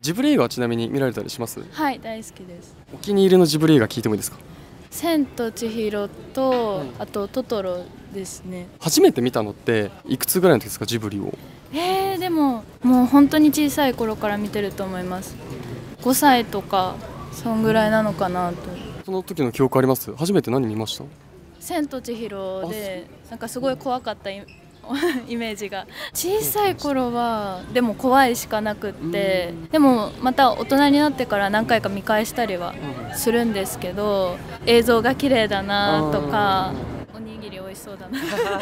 ジブリ映画はちなみに見られたりします？ はい、大好きです。 お気に入りのジブリ映画聞いてもいいですか？ 千と千尋と、あとトトロですね。 初めて見たのっていくつぐらいの時ですか、ジブリを？ でももう本当に小さい頃から見てると思います。5歳とかそんぐらいなのかなと。 その時の記憶あります？初めて何見ました？ 千と千尋でなんかすごい怖かったイメージが、小さい頃はでも怖いしかなくって、でもまた大人になってから何回か見返したりはするんですけど、映像が綺麗だなとか、おにぎり美味しそうだな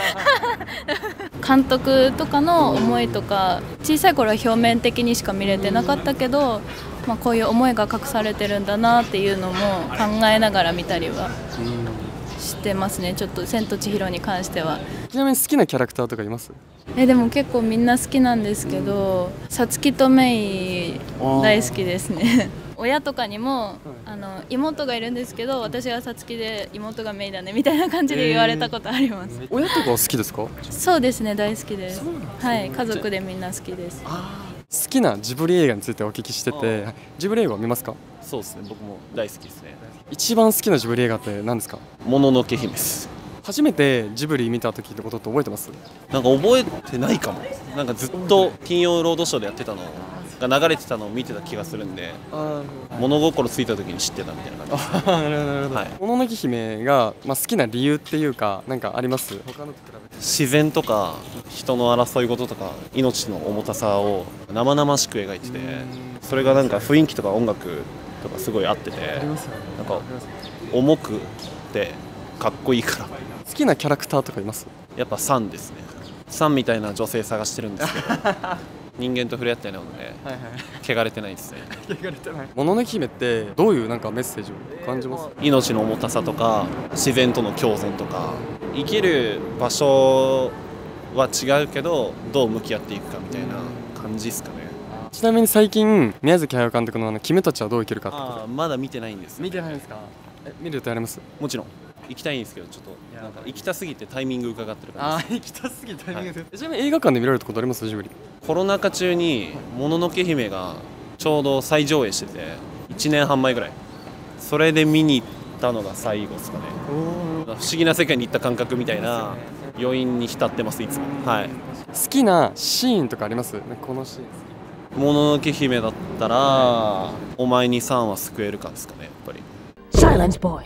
監督とかの思いとか、小さい頃は表面的にしか見れてなかったけど、こういう思いが隠されてるんだなっていうのも考えながら見たりはしてますね。ちょっと千と千尋に関しては。 ちなみに好きなキャラクターとかいます？ でも結構みんな好きなんですけど、さつきとメイ大好きですね親とかにも妹がいるんですけど、私がさつきで妹がメイだねみたいな感じで言われたことあります。 親とかは好きですか？ そうですね、大好きです。はい、家族でみんな好きです。 好きなジブリ映画についてお聞きしてて、ジブリ映画を見ますか？ そうですね、僕も大好きですね。 一番好きなジブリ映画って何ですか？ もののけ姫です。 初めてジブリ見た時のことって覚えてます？ なんか覚えてないかも。なんかずっと金曜ロードショーでやってたのが流れてたのを見てた気がするんで、物心ついた時に知ってたみたいな感じです。 なるほどなるほど。もののけ姫が、好きな理由っていうか何かあります？他のと比べて。 自然とか人の争い事とか命の重たさを生々しく描いてて、それがなんか雰囲気とか音楽とかすごい合ってて、なんか重くてかっこいいから。 好きなキャラクターとかいます？ やっぱサンですね。サンみたいな女性探してるんですけど人間と触れ合ってないので、汚れてないですね。 もののけ姫ってどういうなんかメッセージを感じます？ 命の重たさとか自然との共存とか、生きる場所は違うけどどう向き合っていくかみたいな感じですかね。 ちなみに最近宮崎駿監督の君たちはどう生きるかってまだ見てないんです。 見てないですか？見るとやります？ もちろん行きたいんですけど、ちょっとなんか行きたすぎてタイミング伺ってる感じです。 行きたすぎてタイミングで、ちなみに映画館で見られたことあります？ジブリ。 コロナ禍中にもののけ姫がちょうど再上映してて、1年半前ぐらい、それで見に行ったのが最後ですかね。不思議な世界に行った感覚みたいな余韻に浸ってますいつも。好きなシーンとかあります？このシーンもののけ姫だったらお前にサンは救えるかですかね、やっぱり。 Silence boy,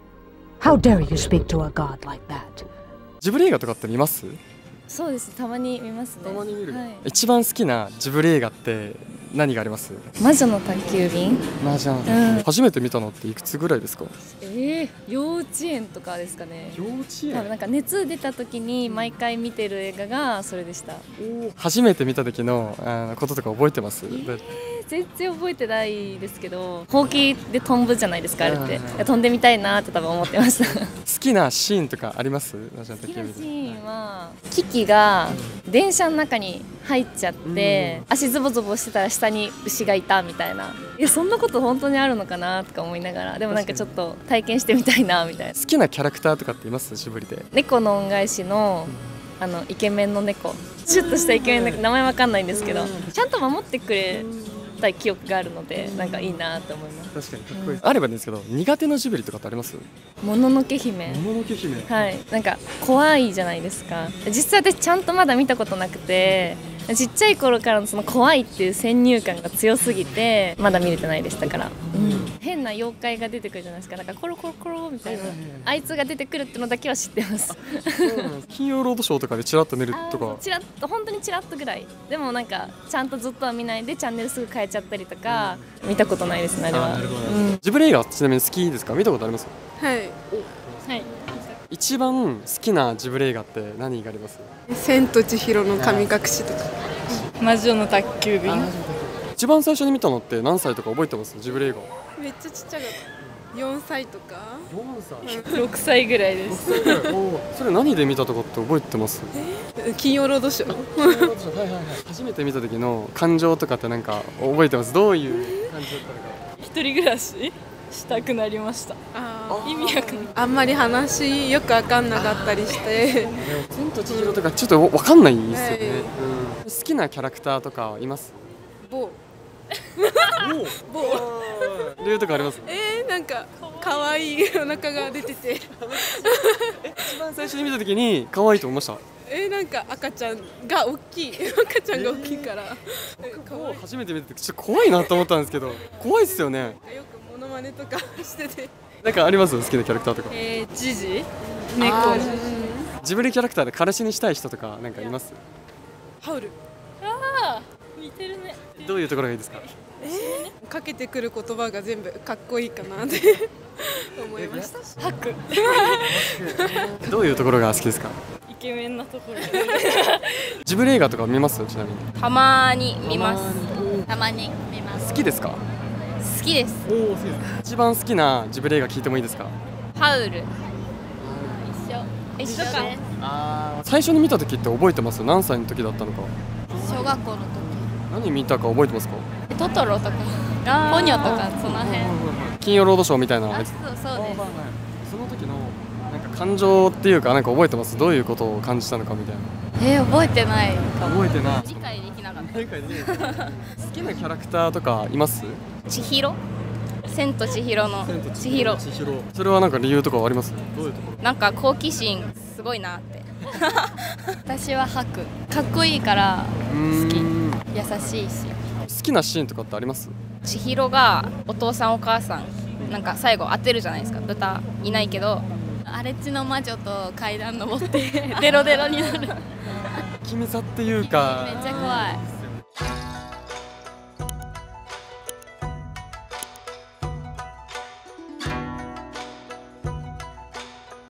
how dare you speak to a god like that? ジブリ映画とかって見ます？ そうです、たまに見ますね。 たまに見る、一番好きなジブリ映画って何があります？ 魔女の宅急便。 初めて見たのっていくつぐらいですか？ 幼稚園とかですかね。 幼稚園？ なんか熱出た時に毎回見てる映画がそれでした。 初めて見た時のこととか覚えてます？ 全然覚えてないですけど、ほうきで飛ぶじゃないですか、あれって。飛んでみたいなって多分思ってました好きなシーンとかあります？好きなシーンはキキが電車の中に入っちゃって、足ズボズボしてたら下に牛がいたみたいな。そんなこと本当にあるのかなとか思いながら、でもなんかちょっと体験してみたいなみたいな。 好きなキャラクターとかっています？ジブリで。 猫の恩返しのイケメンの猫、シュッとしたイケメンの猫、名前わかんないんですけど、ちゃんと守ってくれた記憶があるので、なんかいいなと思います。 確かにかっこいい。あればですけど、苦手なジブリとかってあります？ もののけ姫。 もののけ姫。 はい、なんか怖いじゃないですか。実際私ちゃんとまだ見たことなくて、ちっちゃい頃からのその怖いっていう先入観が強すぎてまだ見れてないでしたから、変な妖怪が出てくるじゃないですか。なんかコロコロコロみたいな、あいつが出てくるってのだけは知ってます金曜ロードショーとかでチラッと見るとか。 チラッと、本当にチラッとぐらい。でもなんかちゃんとずっとは見ないでチャンネルすぐ変えちゃったりとか、見たことないですね、あれは。 ジブリ映画ちなみに好きですか？見たことあります？ はい。 一番好きなジブリ映画って何があります？ 千と千尋の神隠しとか。 魔女の宅急便。 一番最初に見たのって何歳とか覚えてます？ジブリ映画。 めっちゃちっちゃかった。4歳とか。 4歳。 6歳ぐらいです。 それ何で見たとかって覚えてます？ 金曜ロードショー。 初めて見た時の感情とかってなんか覚えてます？どういう感じだったのか。 一人暮らししたくなりました。意味わかんない。 あんまり話よくわかんなかったりして。 千と千尋とかちょっとわかんないですよね。好きなキャラクターとかいます？ 某理由とかあります？ なんか可愛いお腹が出てて一番最初に見た時に可愛いと思いました？ なんか赤ちゃんが大きい赤ちゃんが大きいから可愛い。 初めて見た時ちょっと怖いなと思ったんですけど、怖いっすよね。 よくモノマネとかしてて。 なんかあります？好きなキャラクターとか。 ジジ猫。ジブリキャラクターで彼氏にしたい人とかなんかいます？ ハウル。 似てるね。 どういうところがいいですか？ かけてくる言葉が全部かっこいいかなって思いました。 ハクどういうところが好きですか？ イケメンなところ。 ジブリ映画とか見ます？ちなみに。 たまに見ます。 たまに見ます。 好きですか？ 好きです。 一番好きなジブリ映画聞いてもいいですか？ ハウル。 一緒か。 最初に見た時って覚えてます？何歳の時だったのか。 小学校の時。 何見たか覚えてますか？ トトロとかポニョとかその辺。 金曜ロードショーみたいなやつ。 そうです。 その時のなんか感情っていうかなんか覚えてます？どういうことを感じたのかみたいな。 覚えてない。 覚えてない。 理解できなかった。 好きなキャラクターとかいます？ 千尋。千と千尋の千尋。 それはなんか理由とかはあります？どういうところ？ なんか好奇心すごいなって。 私はハク。かっこいいから好き。優しいし。 好きなシーンとかってあります？ 千尋がお父さんお母さんなんか最後当てるじゃないですか。豚いないけど荒地の魔女と階段登ってデロデロになる。 気味さっていうか。 めっちゃ怖い。